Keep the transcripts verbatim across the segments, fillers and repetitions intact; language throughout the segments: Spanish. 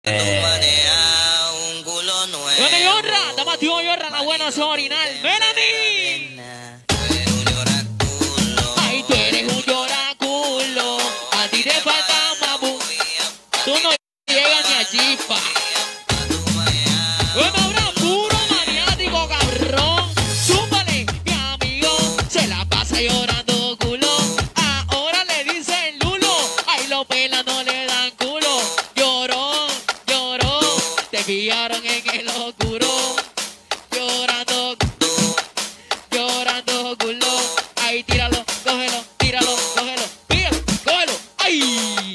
Un culo nuevo. Bueno, Yorra, dame a tío Yorra, la buena son original. ¡Melanie! Ay, tú eres un lloraculo. A ti te falta mamu. Tú no llegas ni a chispa. Bueno, ahora puro maniático, cabrón. Súmale, mi amigo. Se la pasa llorando culo. Ahora le dicen lulo. Ay, los pelas no le dan culo. Llorón, llorón. Te pillaron en el oscuro. Llorando, llorando culo. Ay, tíralo, cógelo, tíralo, cógelo. Píllalo, cógelo. Ay.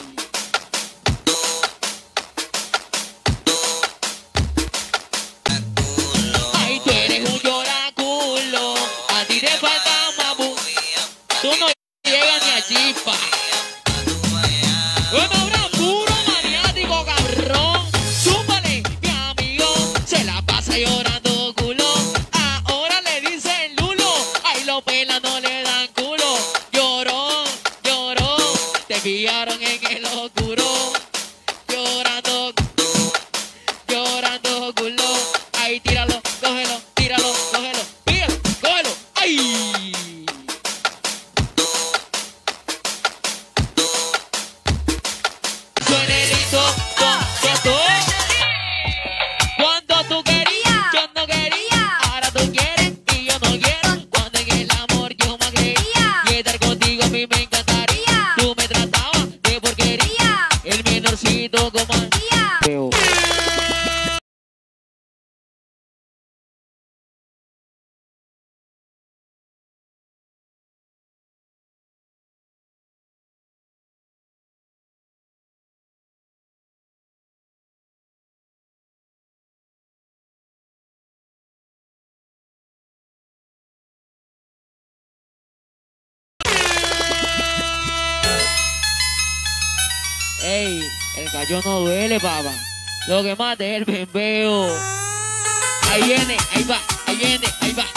Ay, tú eres un lloraculo. A ti te falta mamu. Tú no llegas ni a chispa. Bueno, ahora puro maniático, cabrón. Súmale, mi amigo. Se la pasa llorando culo. Ahora le dicen lulo. Ay, los pelas no le dan culo. Llorón, llorón. Te pillaron en el oscuro. Llorando, llorando culo. Ay, tíralo, cógelo, tíralo, cógelo. Píllalo, cógelo. Ay. Suenerito, cuando, cuando tú querías, yo no quería. Ahora tú quieres y yo no quiero. Cuando en el amor yo me creía. Y estar contigo a mí me encantaría. Tú me tratabas de porquería. El menorcito como feo. Ey, el gallo no duele, papá. Lo que mata es el bembeo. Ahí viene, ahí va, ahí viene, ahí va.